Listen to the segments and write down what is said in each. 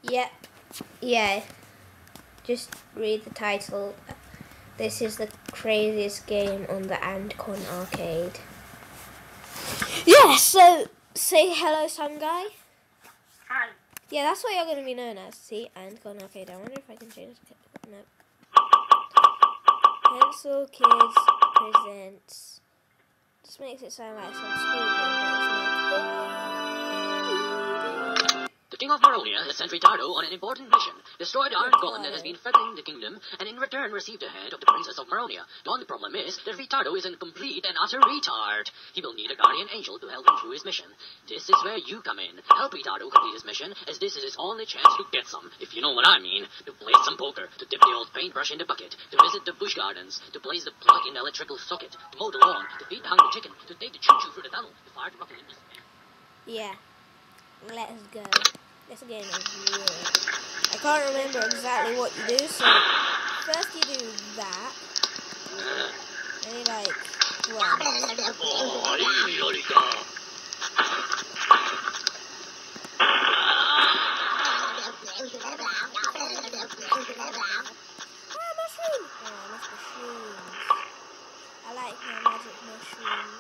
Yep. Yeah. Just read the title. This is the craziest game on the Antcon arcade. Yeah, so say hello, some guy. Hi. Yeah, that's what you're going to be known as. See, Antcon arcade. I wonder if I can change it. No. Pencil Kids presents. Just makes it sound like some school game, but it's not. The King of Baronia has sent Retardo on an important mission. Destroy the Iron Golem that has been threatening the kingdom, and in return received the head of the Princess of Baronia. The only problem is that Retardo is a complete and utter retard. He will need a guardian angel to help him through his mission. This is where you come in. Help Retardo complete his mission, as this is his only chance to get some, if you know what I mean. To play some poker, to dip the old paintbrush in the bucket, to visit the bush gardens, to place the plug in the electrical socket, to mow the lawn, to feed the hungry chicken, to take the choo-choo through the tunnel, to fire the rocket in the span. Yeah. Let's go. This game is weird. I can't remember exactly what you do, so first you do that. And you like run. Mushroom! Oh, mushrooms. I like my magic mushrooms.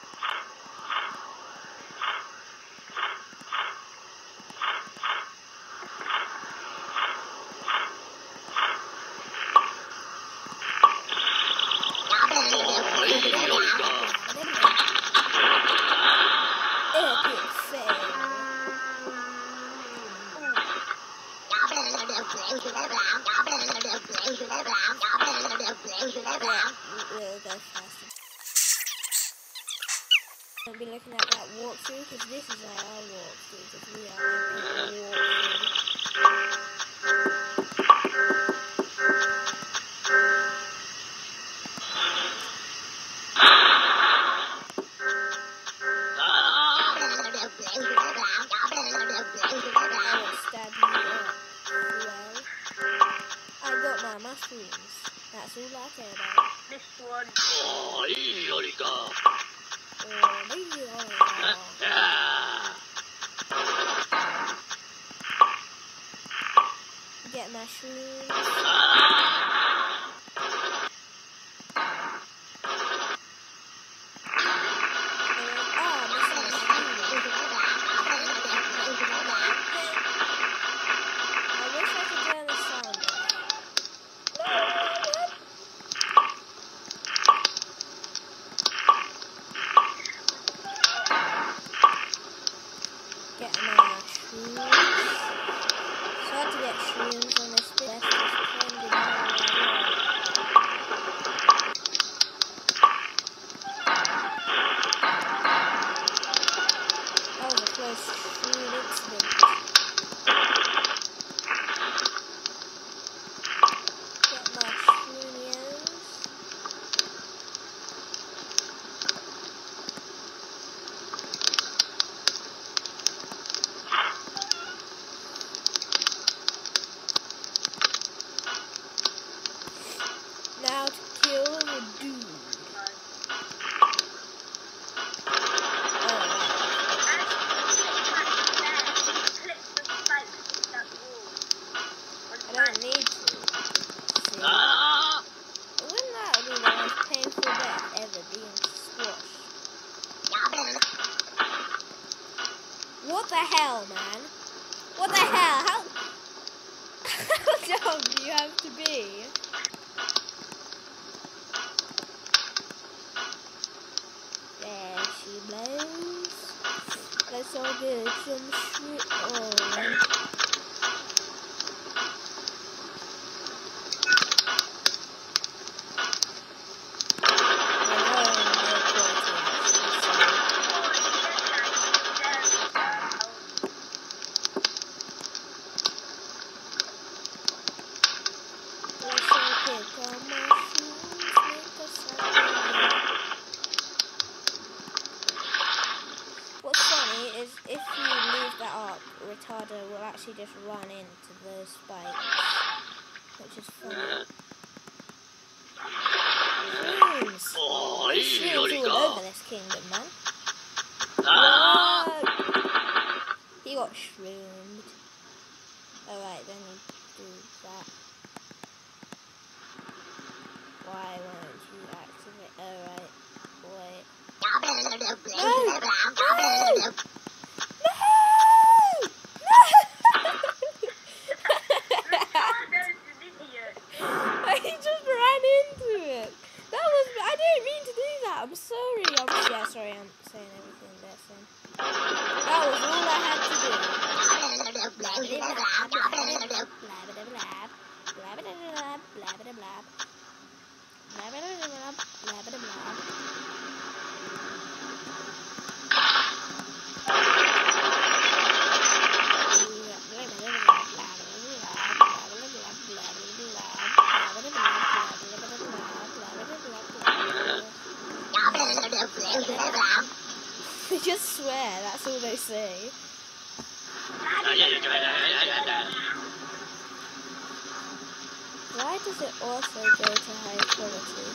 I'll be looking at that walkthrough because this is our walkthrough because we are making a walkthrough. I will stab you up. Well, I got my mushrooms. That's all I care about. This one. Get mushrooms. Now to kill the dude. I don't need to. See? Wouldn't that be the most painful death ever, being squashed? What the hell, man? What the hell? How dumb do you have to be? There she blows. Let's all get some shit on. What's funny is if you leave that up, Retardo will actually just run into those spikes, which is funny. Shrooms! There's shrooms all over this kingdom, man. Whoa! He got shroomed. Alright, then you do that. Why won't you activate? Alright, wait. No! No! No! Retardo's an idiot. He just ran into it. That was. I didn't mean to do that. I'm sorry. Yeah, sorry. I'm saying everything there. So. That was all I had to do. They just swear, that's all they say. Why does it also go to high quality?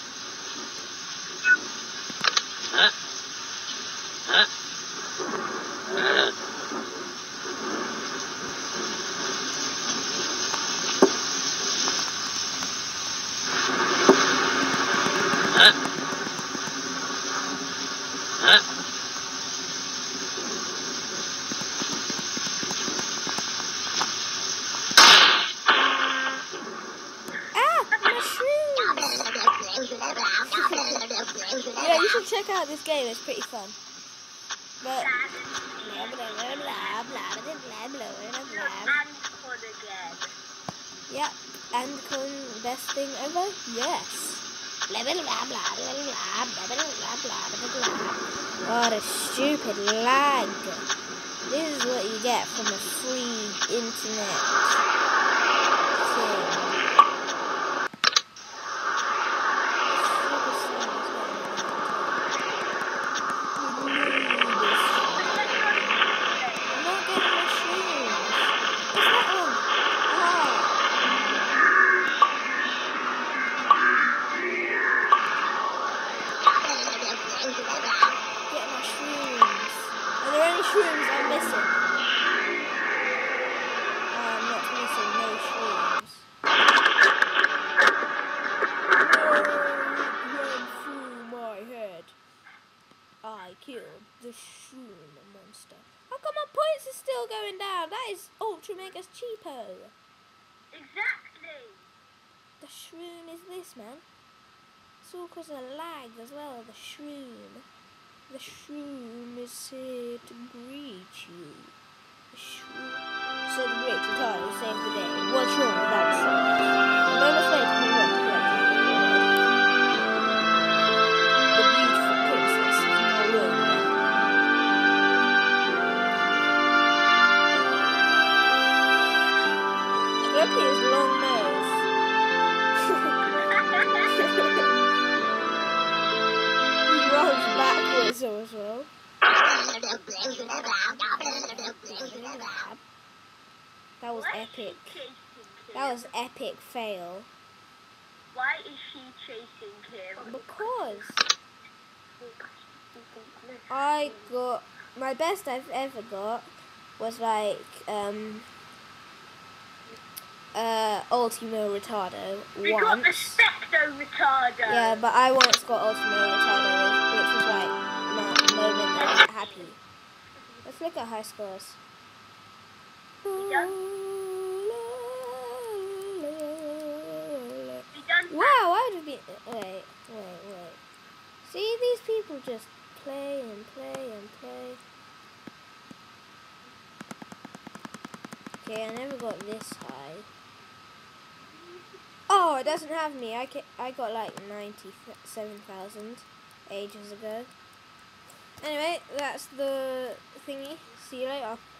Yeah, you should check out this game, it's pretty fun. But yeah, and best thing ever? Yes. Oh, the stupid lag. This is what you get from a free internet thing. Shrooms I'm missing. I'm not missing no shrooms. Ran through my head. I killed the shroom monster. How come my points are still going down? That is ultra mega cheapo. Exactly. The shroom is this, man. It's all because of lag as well. The shroom. The shroom is here to greet you. The shroom. So the great Retardo saved the day. What's wrong with that song? A moment later, we went to the beautiful princess of Moronia. Look at his long nose. He runs backwards as well. That was epic. That was epic fail. Why is she chasing him? Because I got my best I've ever got was like Ultimo Retardo We once. got the Specto Retardo. Yeah, but I once got Ultimo Retardo, which was like my moment that I was happy. Let's look at high scores. Wow, I would have been. Wait. See, these people just play and play and play. Okay, I never got this high. Oh, it doesn't have me. I got like 97,000 ages ago. Anyway, that's the thingy. See you later.